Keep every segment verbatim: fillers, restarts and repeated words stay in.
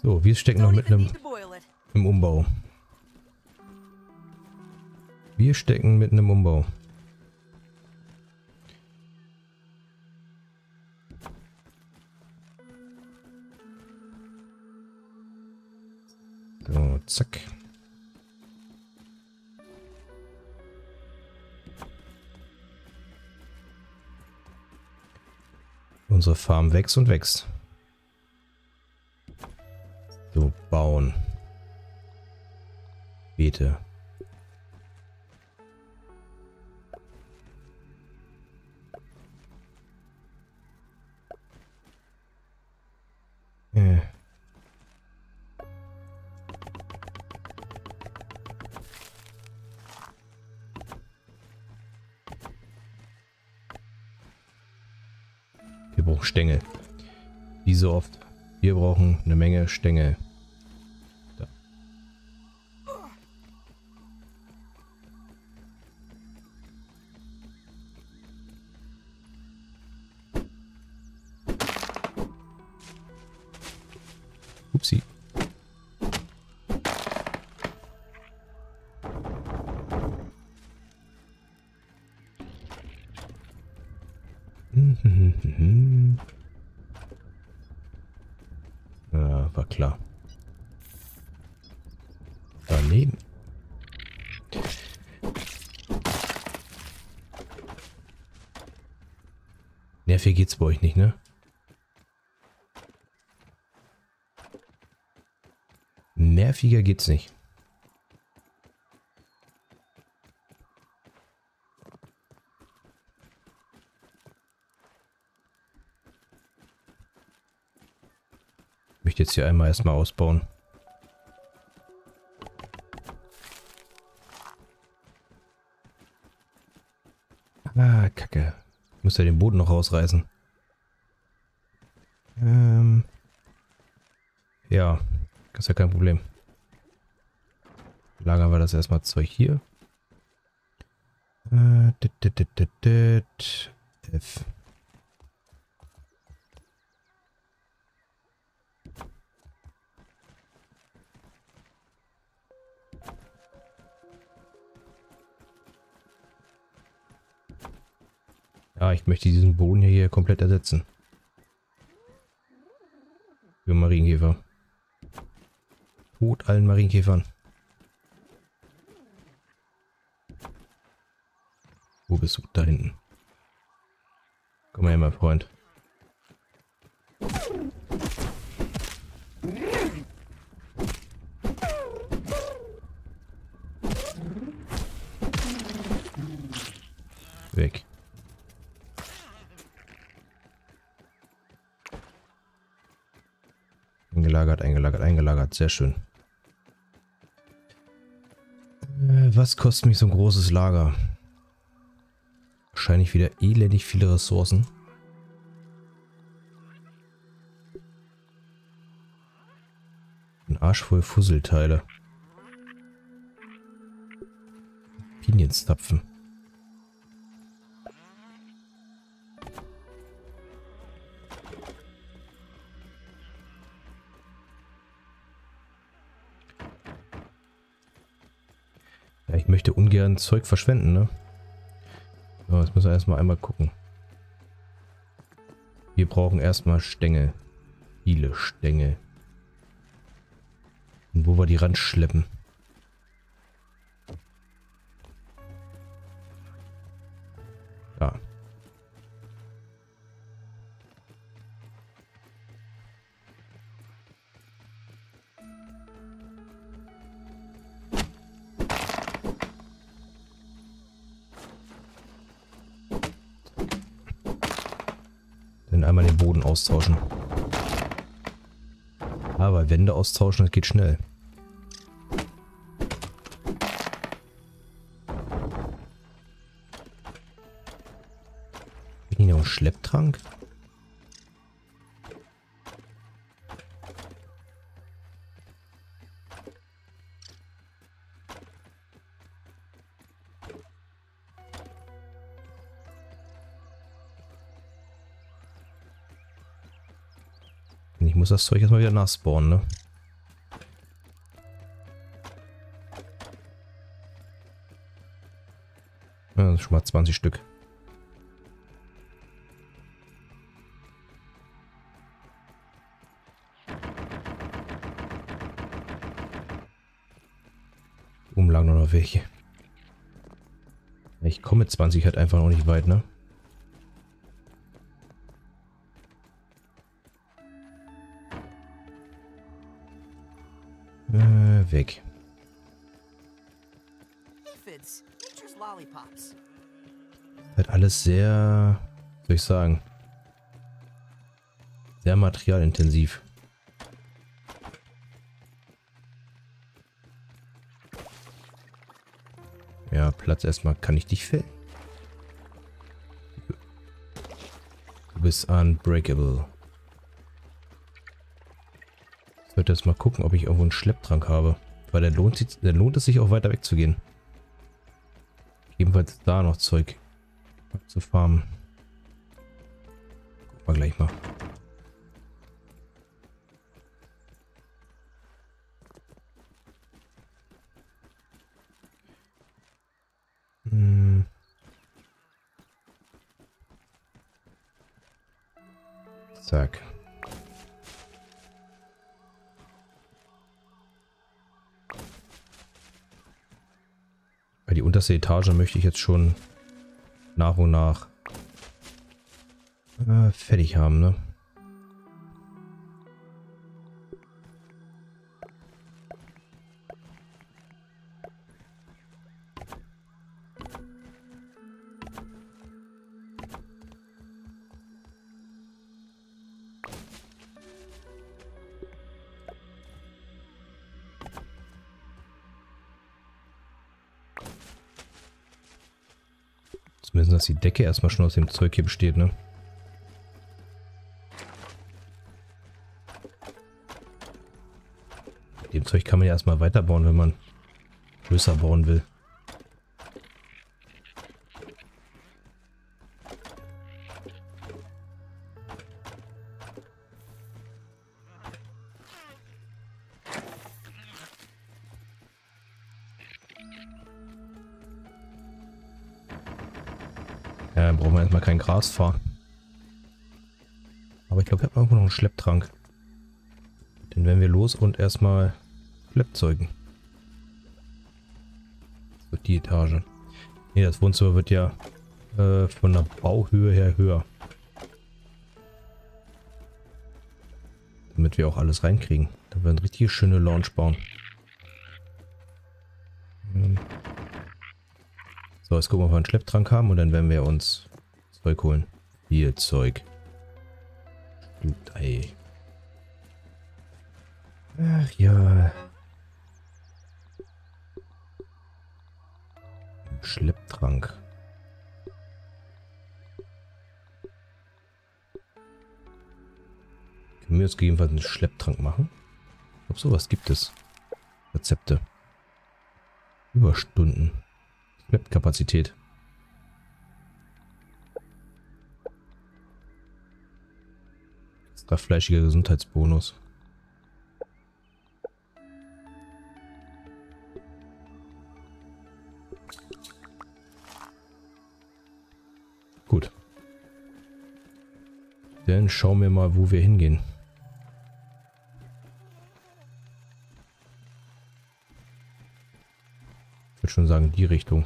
So, wir stecken noch mit einem im Umbau. Wir stecken mit einem Umbau. So, zack. Unsere Farm wächst und wächst. So, bauen. Beete. Äh. Wir brauchen Stängel. Wie so oft. Wir brauchen eine Menge Stängel. Da. Upsi. Ja, war klar. Daneben. Nervig geht's bei euch nicht, ne? Nerviger geht's nicht. Ich möchte jetzt hier einmal erstmal ausbauen. Ah, Kacke. Ich muss ja den Boden noch rausreißen. Ähm. Ja, das ist ja kein Problem. Lagern wir das erstmal Zeug hier. Äh, dit, dit, dit, dit, dit. F. Ja, ich möchte diesen Boden hier komplett ersetzen. Für Marienkäfer. Tod allen Marienkäfern. Wo bist du? Da hinten. Komm mal her, mein Freund. Weg. Eingelagert, eingelagert, eingelagert. Sehr schön. Äh, was kostet mich so ein großes Lager? Wahrscheinlich wieder elendig viele Ressourcen. Ein Arsch voll Fusselteile. Pinienzapfen. Ja, ich möchte ungern Zeug verschwenden, ne? So, jetzt müssen wir erstmal einmal gucken. Wir brauchen erstmal Stängel. Viele Stängel. Und wo wir die ranschleppen. Ja. Dann einmal den Boden austauschen. Aber Wände austauschen, das geht schnell. Bin ich noch ein Schlepptrank? Ich muss das Zeug erstmal wieder nachspawnen, ne? Ja, das ist schon mal zwanzig Stück. Oben lagen noch welche. Ich komme mit zwanzig halt einfach noch nicht weit, ne? Äh, weg. Halt alles sehr, soll ich sagen, sehr materialintensiv. Ja, Platz erstmal. Kann ich dich fällen? Du bist unbreakable. Ich sollte jetzt mal gucken, ob ich irgendwo einen Schlepptrank habe. Weil der lohnt, sich, der lohnt es sich auch weiter wegzugehen. Ebenfalls da noch Zeug zu farmen. Gucken wir gleich mal. Hm. Zack. Bei die unterste Etage möchte ich jetzt schon nach und nach äh, fertig haben, ne? Zumindest, dass die Decke erstmal schon aus dem Zeug hier besteht, ne? Mit dem Zeug kann man ja erstmal weiterbauen, wenn man größer bauen will. Ja, dann brauchen wir erstmal kein Gras fahren. Aber ich glaube, ich habe irgendwo noch einen Schlepptrank. Den werden wir los und erstmal Schleppzeugen. Das wird die Etage. Ne, das Wohnzimmer wird ja äh, von der Bauhöhe her höher. Damit wir auch alles reinkriegen. Da werden richtig schöne Lounge bauen. Hm. So, jetzt gucken wir, ob wir einen Schlepptrank haben und dann werden wir uns Zeug holen. Hier, Zeug. Stimmt, ey. Ach ja. Schlepptrank. Können wir jetzt gegebenenfalls einen Schlepptrank machen? Ich glaube, sowas gibt es. Rezepte. Überstunden. Schleppkapazität. Extra fleischiger Gesundheitsbonus. Gut. Dann schauen wir mal, wo wir hingehen. Ich würde schon sagen, die Richtung.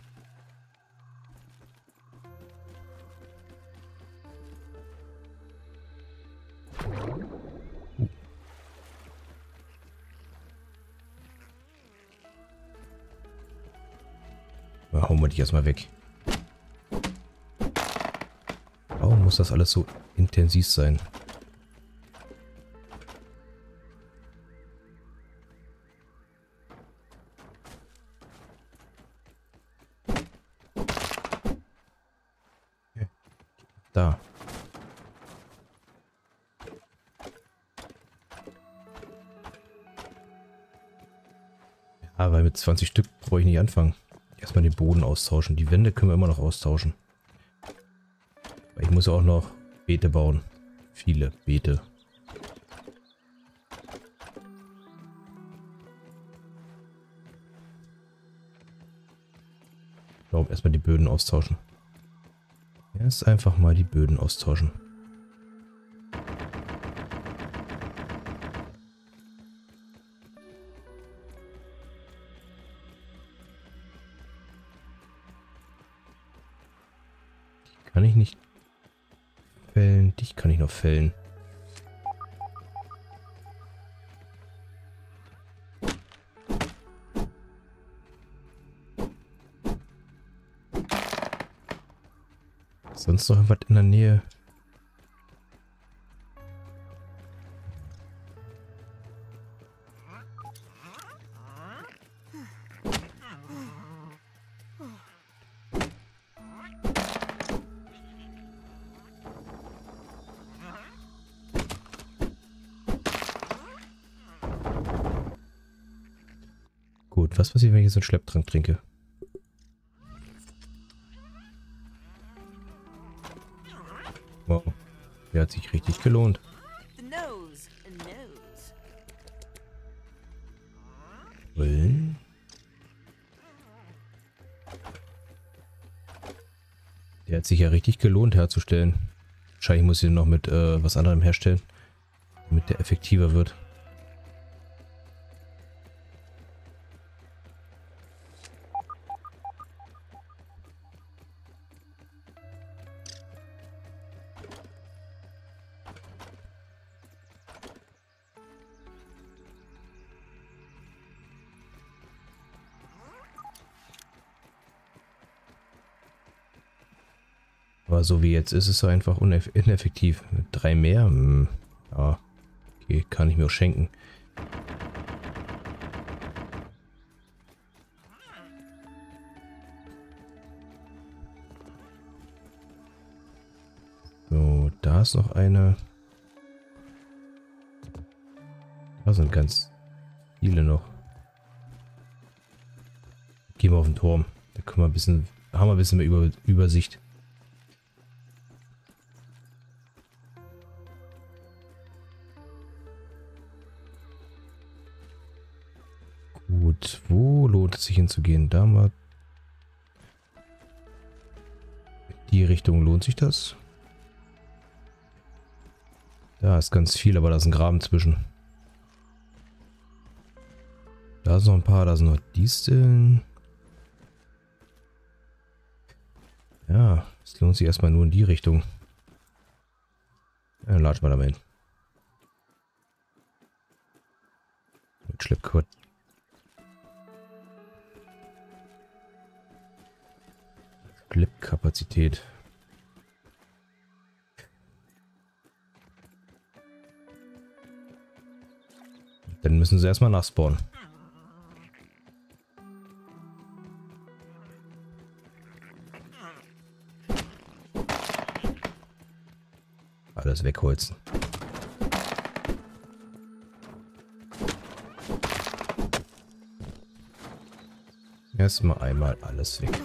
Uh. Na, hauen wir dich erstmal weg. Warum muss das alles so intensiv sein? Da. Ja, weil mit zwanzig Stück brauche ich nicht anfangen. Erstmal den Boden austauschen. Die Wände können wir immer noch austauschen. Ich muss auch noch Beete bauen. Viele Beete. glaube, erstmal die Böden austauschen. Erst einfach mal die Böden austauschen. Die kann ich nicht fällen. Dich kann ich noch fällen. Sonst noch irgendwas in der Nähe? Gut, was passiert, wenn ich jetzt einen Schlepptrank trinke? Wow, der hat sich richtig gelohnt. Well. Der hat sich ja richtig gelohnt herzustellen. Wahrscheinlich muss ich den noch mit äh, was anderem herstellen, damit der effektiver wird. Aber so wie jetzt ist es einfach ineffektiv. Mit drei mehr? Hm. Ja. Okay, kann ich mir auch schenken. So, da ist noch eine. Da sind ganz viele noch. Gehen wir auf den Turm. Da können wir ein bisschen, haben wir ein bisschen mehr Über Übersicht. Gut, wo lohnt es sich hinzugehen? Da mal. In die Richtung lohnt sich das? Da ist ganz viel, aber da ist ein Graben zwischen. Da sind noch ein paar, da sind noch Disteln. Ja, es lohnt sich erstmal nur in die Richtung. Ja, dann latschen wir da mal hin. Mit Schleppkurt. Schleppkapazität. Dann müssen sie erstmal nachspawnen. Alles wegholzen. Erstmal einmal alles weg.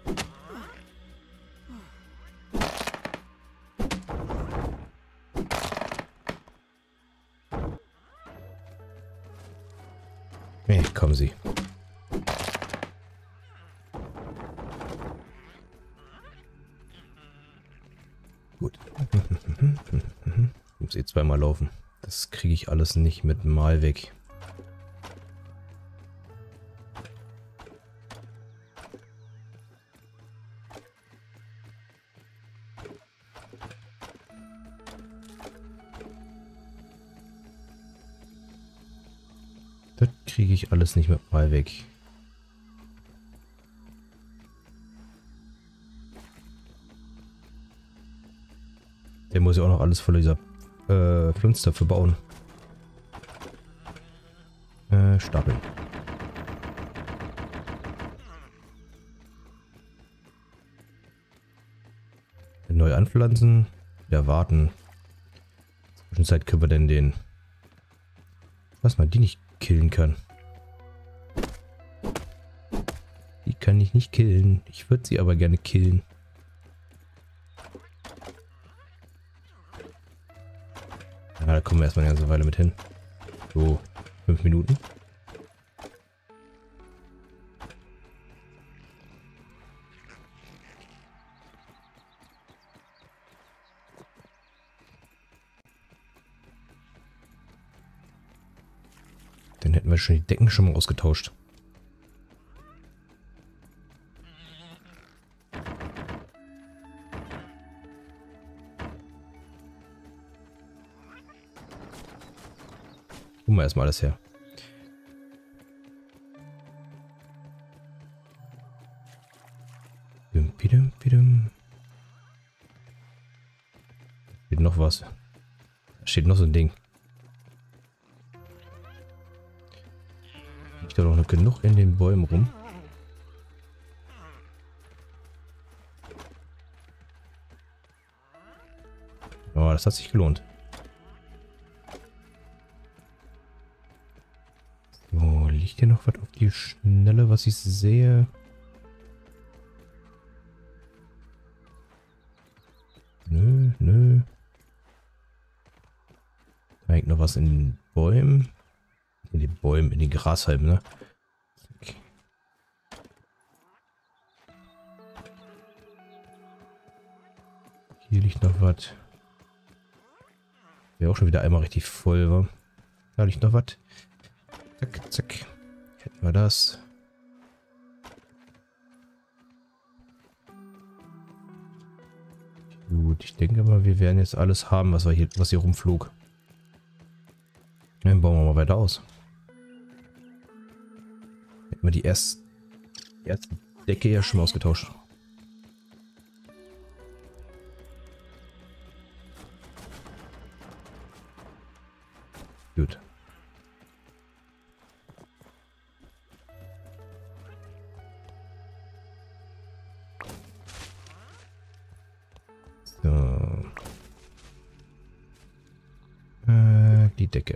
Hey, kommen Sie. Gut. Ich muss eh zweimal laufen. Das kriege ich alles nicht mit Mal weg. Das kriege ich alles nicht mit Mal weg. Der muss ja auch noch alles voller dieser äh, Pflanztöpfe bauen. Äh, stapeln. Neu anpflanzen. Wieder warten. Zwischenzeit können wir denn den... Was man die nicht killen kann. Die kann ich nicht killen. Ich würde sie aber gerne killen. Ja, da kommen wir erstmal eine ganze Weile mit hin. So, fünf Minuten. Dann hätten wir schon die Decken schon mal ausgetauscht. Gucken wir erstmal alles her. Bidum, bidum, bidum. Da steht noch was. Da steht noch so ein Ding. Liegt da doch noch genug in den Bäumen rum. Oh, das hat sich gelohnt. So, liegt hier noch was auf die Schnelle, was ich sehe? Nö, nö. Da hängt noch was in den Bäumen. In den Bäumen, in den Grashalmen, ne? Okay. Hier liegt noch was. Wäre auch schon wieder einmal richtig voll, wa? Da liegt noch was. Zack, zack. Hätten wir das. Gut, ich denke mal, wir werden jetzt alles haben, was wir hier, was hier rumflog. Dann bauen wir mal weiter aus. Hätten wir die erste, die erste Decke ja schon mal ausgetauscht. Gut. So. Äh, die Decke.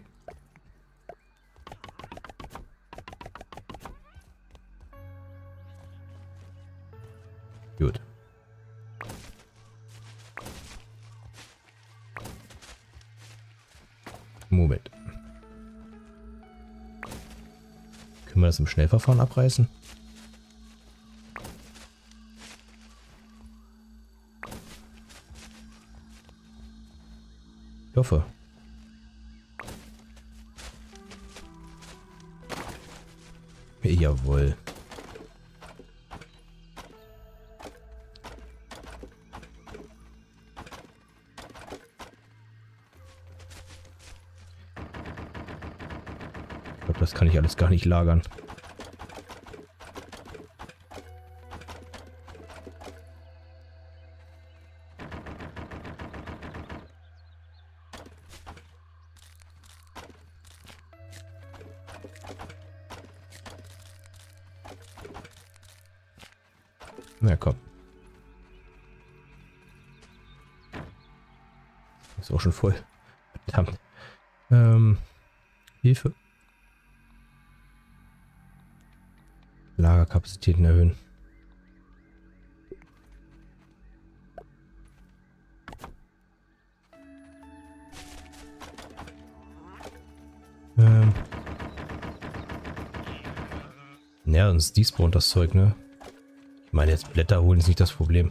Gut. Moment. Können wir das im Schnellverfahren abreißen? Ich hoffe. Jawohl. Ich glaube, das kann ich alles gar nicht lagern. Na komm. Ist auch schon voll. Verdammt. Ähm, Hilfe. Lagerkapazitäten erhöhen. Ähm. Ja, sonst despawnt das Zeug, ne? Ich meine, jetzt Blätter holen ist nicht das Problem.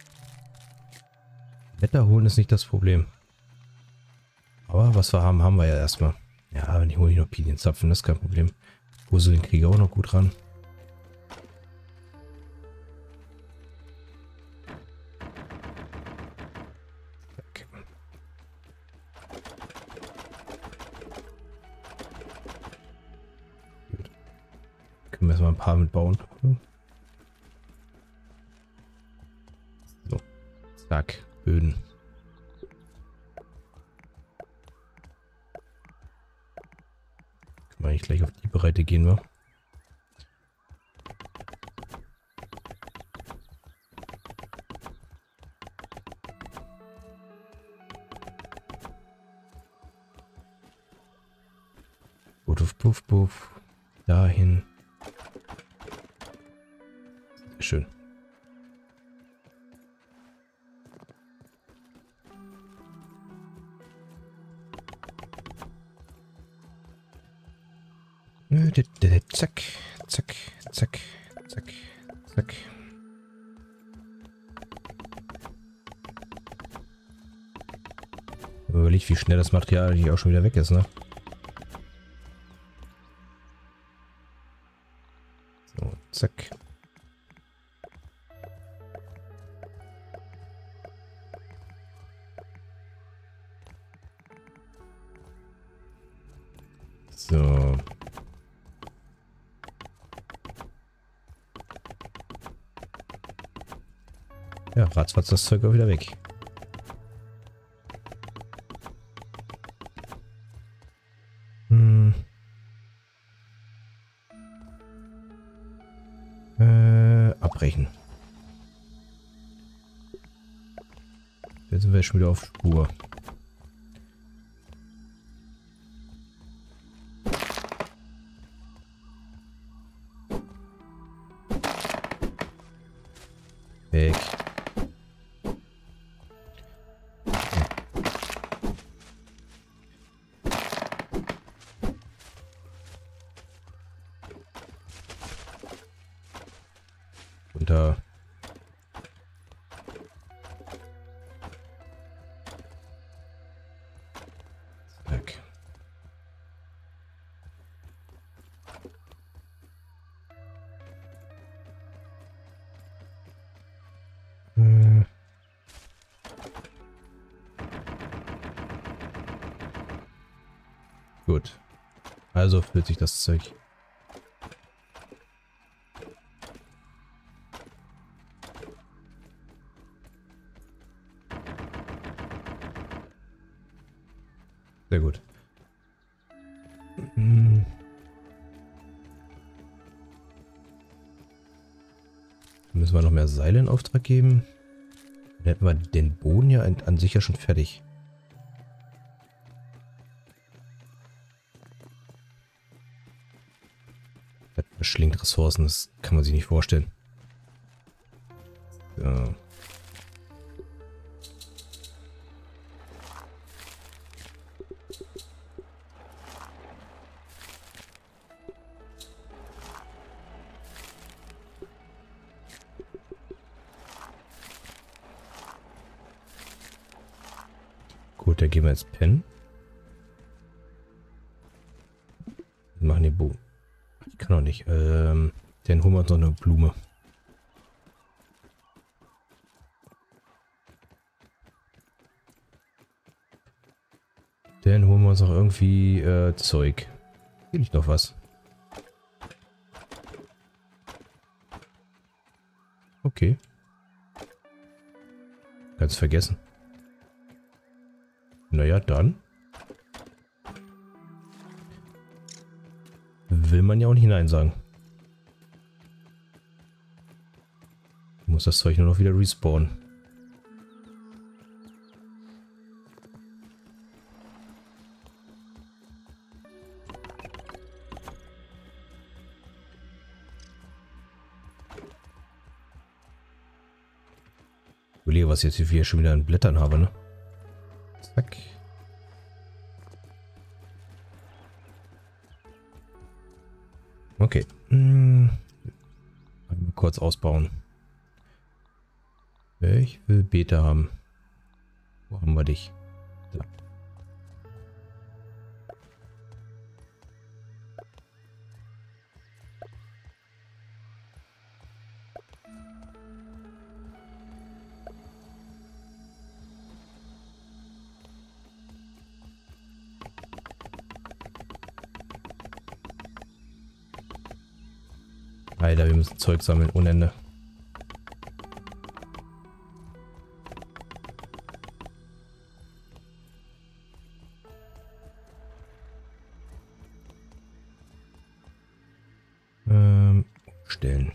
Blätter holen ist nicht das Problem. Aber was wir haben, haben wir ja erstmal. Ja, wenn ich hole ich noch Pinienzapfen, das ist kein Problem. Puzzle kriege ich auch noch gut ran. Okay. Gut. Können wir erstmal ein paar mitbauen. So. Zack. Böden. Können wir nicht gleich auf die Breite gehen, wa? Puff, puff, puff. Dahin. Sehr schön. Zack, zack, zack, zack, zack. Überlegt, wie schnell das Material hier auch schon wieder weg ist, ne? Zack. So. Ja, ratzfatz das Zeug auch wieder weg. Hm. Äh, abbrechen. Jetzt sind wir schon wieder auf Spur. Weg. Runter. Zack. Hm. Gut. Also füllt sich das Zeug. Sehr gut. Hm. Müssen wir noch mehr Seile in Auftrag geben? Dann hätten wir den Boden ja an, an sich ja schon fertig. Das verschlingt Ressourcen, das kann man sich nicht vorstellen. So. Gut, da gehen wir jetzt pennen. Wir machen den Bogen. Ich kann auch nicht. Ähm, dann holen wir uns noch eine Blume. Dann holen wir uns noch irgendwie äh, Zeug. Hier liegt noch was. Okay. Ganz vergessen. Naja, dann. Will man ja auch nicht hinein sagen. Muss das Zeug nur noch wieder respawnen. Ich überlege, was ich jetzt hier schon wieder an Blättern habe, ne? Zack. Okay. Hm. Mal kurz ausbauen. Ich will Beete haben. Wo haben wir dich? Da. Alter, wir müssen Zeug sammeln ohne Ende. Ähm, stellen.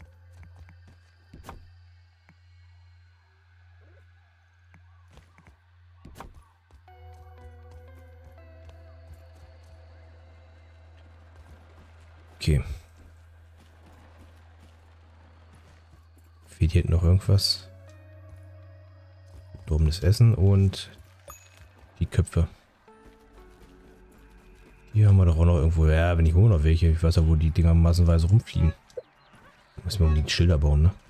Okay. Fehlt hier noch irgendwas? Verdorbenes Essen und die Köpfe. Die haben wir doch auch noch irgendwo. Ja, wenn ich hole noch welche. Ich weiß ja, wo die Dinger massenweise rumfliegen. Müssen wir unbedingt Schilder bauen, ne?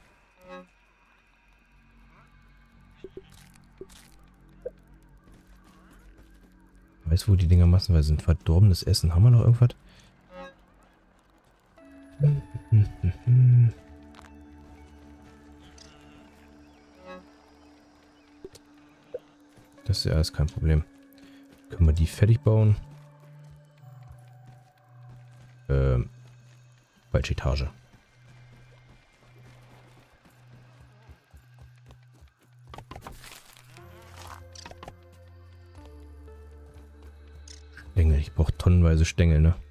Weißt du, wo die Dinger massenweise sind? Verdorbenes Essen. Haben wir noch irgendwas? Hm. Hm, hm, hm. Das ist ja alles kein Problem. Können wir die fertig bauen? Ähm, falsche Etage. Stängel, ich brauche tonnenweise Stängel, ne?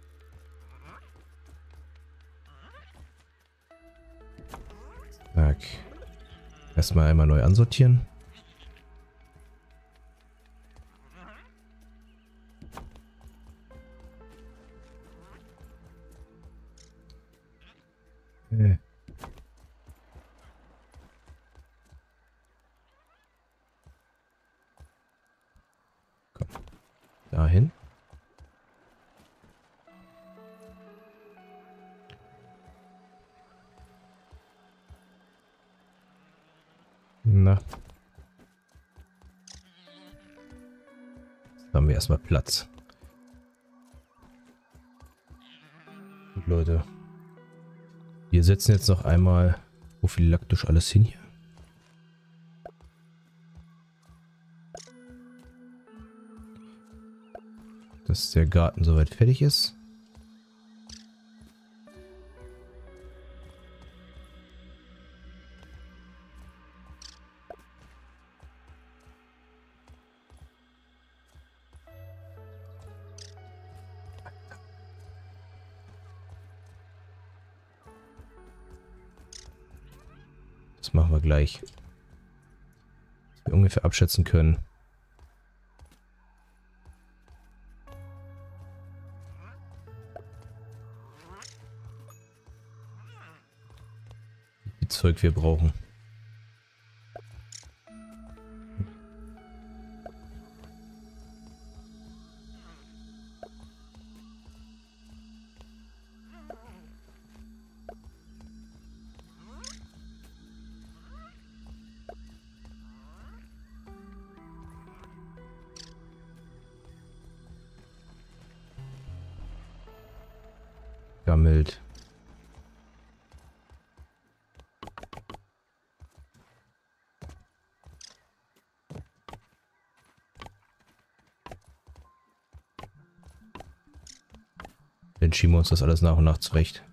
Okay. Erstmal einmal neu ansortieren. Äh. Komm. Dahin. Na. Jetzt haben wir erstmal Platz. Gut, Leute. Wir setzen jetzt noch einmal prophylaktisch alles hin hier. Dass der Garten soweit fertig ist. Das machen wir gleich. Dass wir ungefähr abschätzen können. Wie viel Zeug wir brauchen. Gammelt. Dann schieben wir uns das alles nach und nach zurecht.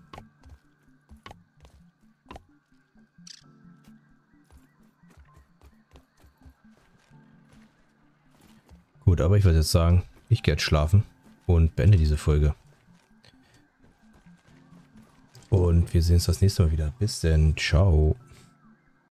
Gut, aber ich würde jetzt sagen, ich gehe jetzt schlafen und beende diese Folge. Und wir sehen uns das nächste Mal wieder. Bis denn. Ciao.